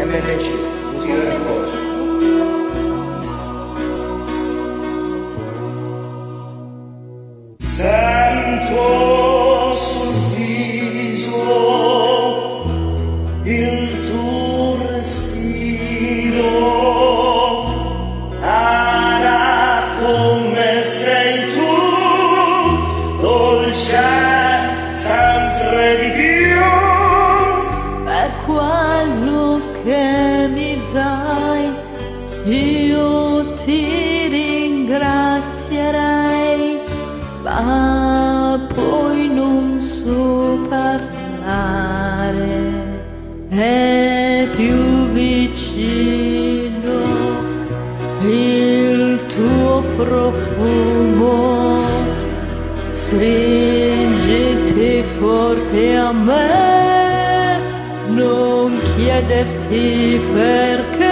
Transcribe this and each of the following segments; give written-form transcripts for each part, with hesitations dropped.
MNC, musica del cuore. Sento sul viso il tuo respiro, ara come sei tu, dolce sempre di più. Per quello che mi dai, io ti ringrazierei, ma poi non so parlare. È più vicino il tuo profumo, stringiti forte a me, non chiederti perché.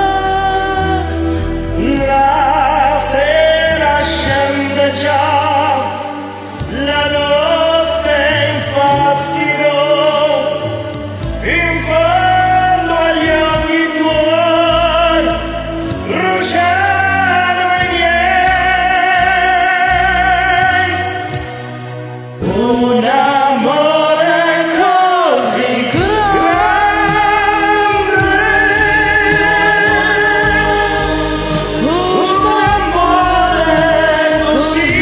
La sera scende già, la notte impazzirò, in fondo agli occhi tuoi bruciano i miei. Un amore così grande, un amore così,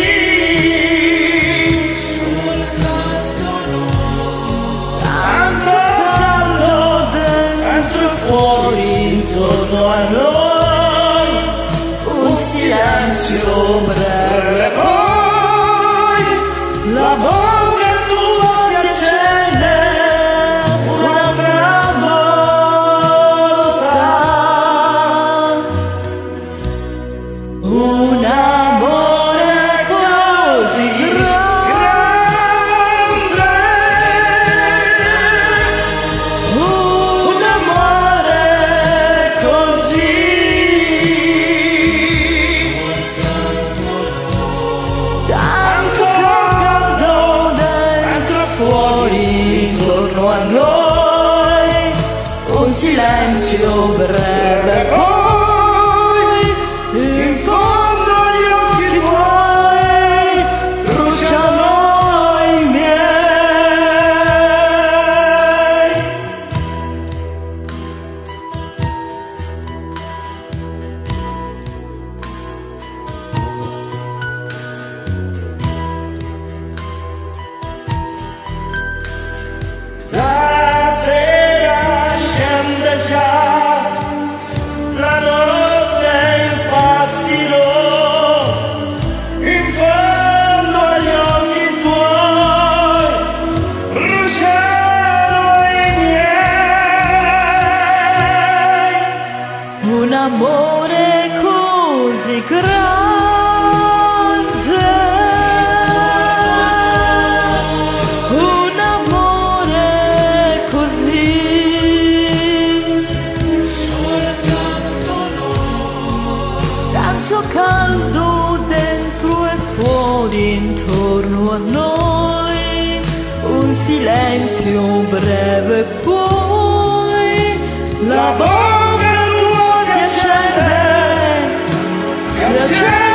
tanto caldo dentro e fuori intorno a noi, un silenzio breve, poi la bocca tua si accende un'altra volta. Un amore così grande, un amore così, tanto caldo dentro e fuori intorno a noi, un silenzio breve, poi in fondo agli occhi tuoi bruciano i miei. La sera scende già, la notte impazzirò, in fondo agli occhi tuoi bruciano i miei. Un amore così grande, un amore così, tanto caldo dentro e fuori intorno a noi, un silenzio breve, poi la bocca tua si accende, si accende.